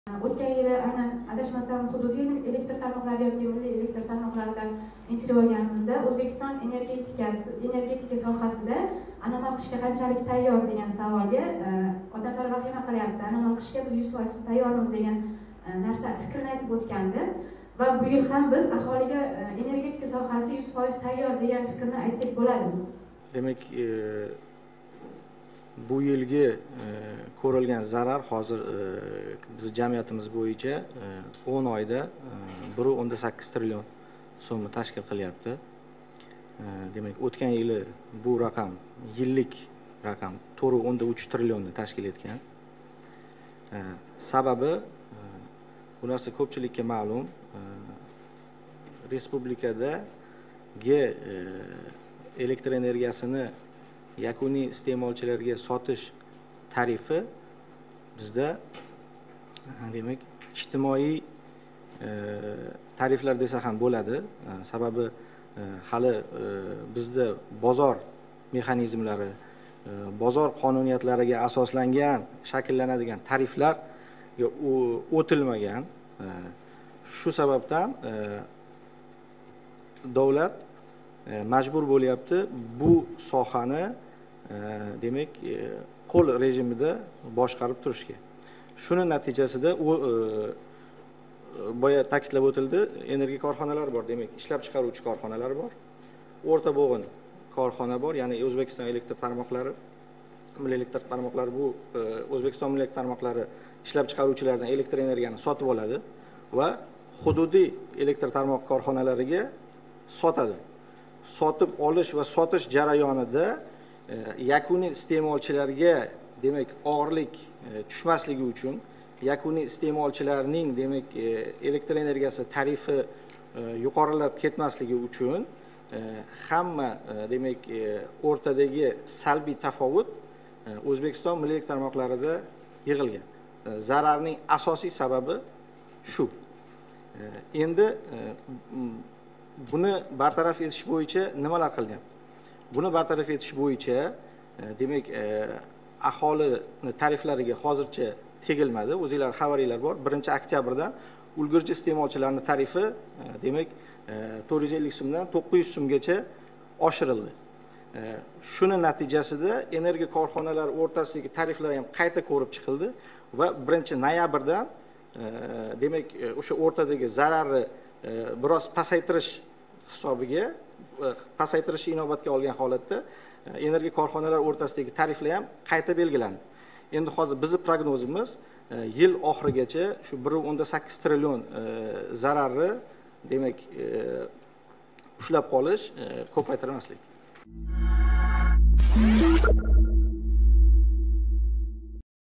O'tgan yili aynan adashmasam hududiy elektr tarmoqlari yoki milliy elektr tarmoqlarida intilib olganimizda O'zbekiston energetika sohasida anomal qishga qanchalik tayyor degan savolga odamlar vahima qilyapti. Anomal qishga biz 100% tayyormiz degan narsa fikrni aytib o'tgandi va bu yil ham biz aholiga energetika sohasi 100% tayyor degan fikrni aytsak bo'ladimi? Demak, bu yilgi ko'rilgan zarar hozir biz jamiyatimiz bo'yicha 10 oyda 1.8 trillion so'mni tashkil qilyapti. Demak, o'tgan yili bu raqam yillik raqam 4.3 trillionni tashkil etgan. Sababi bu narsa ko'pchilikka ma'lum. Respublikadagi elektr energiyasini yakuniy iste'molchilarga sotish tarifi bizda demak ijtimoiy tariflar desa ham bo'ladi. Sababi hali bizda bozor mexanizmlari, bozor qonuniyatlariga asoslangan shakllanadigan tariflarga o'tilmagan. Shu sababdan davlat majbur bo'lyapti bu sohani demak qo'l rejimida boshqarib turishga. Shuni natijasida boya ta'kidlab o'tildi, energiya korxonalari bor, demak ishlab chiqaruvchi korxonalar bor, o'rta bo'g'in korxona bor, ya'ni O'zbekiston elektr tarmoqlari, milliy elektr tarmoqlari bu O'zbekiston milliy elektr tarmoqlari ishlab chiqaruvchilardan elektr energiyani sotib oladi va hududiy elektr tarmoq korxonalariga sotadi. Sotib olish va sotish jarayonida yakuniy iste'molchilarga demak og'irlik tushmasligi uchun, yakuniy iste'molchilarning demak elektr energiyasi tarifi yuqorilab ketmasligi uchun hamma demak o'rtadagi salbiy tafovut O'zbekiston milliy elektr tarmoqlarida yig'ilgan. Zararning asosiy sababi shu. Endi buni bartaraf etish bo'yicha nimalar qilyapti? Buni bartaraf etish bo'yicha demak aholini tariflariga hozircha tegilmadi. O'zingizlar xabaringlar bor. 1-oktyabrdan ulgurji iste'molchilarning tarifi demak 450 so'mdan 900 so'mgacha oshirildi. Shuni natijasida energiya korxonalari o'rtasidagi tariflar ham qayta ko'rib chiqildi va 1-noyabrdan demak o'sha o'rtadagi zararni biroz pasaytirish hisobiga pasaytirishni inobatga olgan holatda energiya korxonalari o'rtasidagi tariflar ham qayta belgilandi. Endi hozir bizning prognozimiz yil oxirigacha shu 1.8 trillion zararni demak ushlab qolish, ko'paytirmaslik.